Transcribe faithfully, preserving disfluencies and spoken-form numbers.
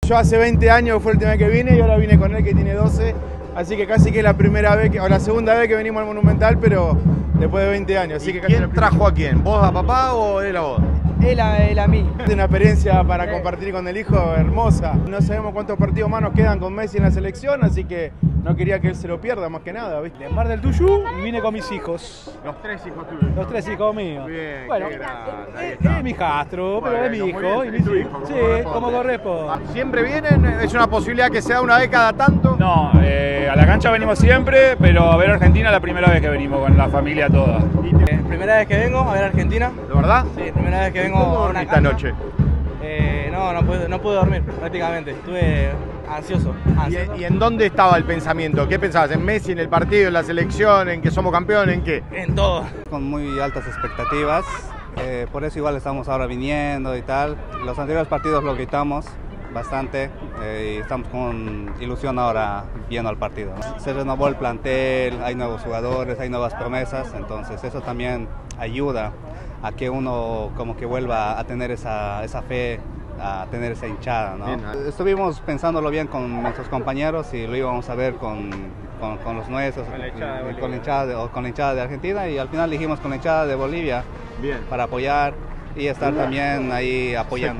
Yo hace veinte años fue la última vez que vine y ahora vine con él que tiene doce, así que casi que es la primera vez, que, o la segunda vez que venimos al Monumental, pero después de veinte años. Así ¿Y que casi quién trajo a quién? ¿Vos a papá o él a vos? Él a, él a mí. Es una experiencia para sí. compartir con el hijo hermosa. No sabemos cuántos partidos más nos quedan con Messi en la selección, así que no quería que él se lo pierda más que nada, ¿viste? De Mar del Tuyú vine con mis hijos. Los tres hijos tuyos. Los tres hijos míos. Bien, bueno, qué grande, es, es mi hijastro, bueno, pero es mi hijo. bien, Y mi es tu hijo. hijo, Sí, corresponde. como corresponde. ¿Siempre vienen? ¿Es una posibilidad que sea una vez cada tanto? No, eh, a la cancha venimos siempre, pero a ver Argentina la primera vez que venimos con la familia toda. Eh, primera vez que vengo a ver Argentina. ¿De verdad? Sí, primera vez que vengo ¿Cómo a una esta cancha. noche? Eh, no, no pude, no pude dormir prácticamente. Estuve ansioso. ansioso. ¿Y, ¿Y en dónde estaba el pensamiento? ¿Qué pensabas? ¿En Messi, en el partido, en la selección, en que somos campeones, en qué? En todo. Con muy altas expectativas, eh, por eso igual estamos ahora viniendo y tal. Los anteriores partidos lo quitamos bastante eh, y estamos con ilusión ahora viendo al partido, ¿no? Se renovó el plantel, hay nuevos jugadores, hay nuevas promesas, entonces eso también ayuda a que uno como que vuelva a tener esa, esa fe, a tener esa hinchada, ¿no? Bien, ¿eh? Estuvimos pensándolo bien con nuestros compañeros y lo íbamos a ver con, con, con los nuestros, con la hinchada de, con la hinchada de, o con la hinchada de Argentina, y al final dijimos con la hinchada de Bolivia. Bien. Para apoyar y estar también ahí apoyando.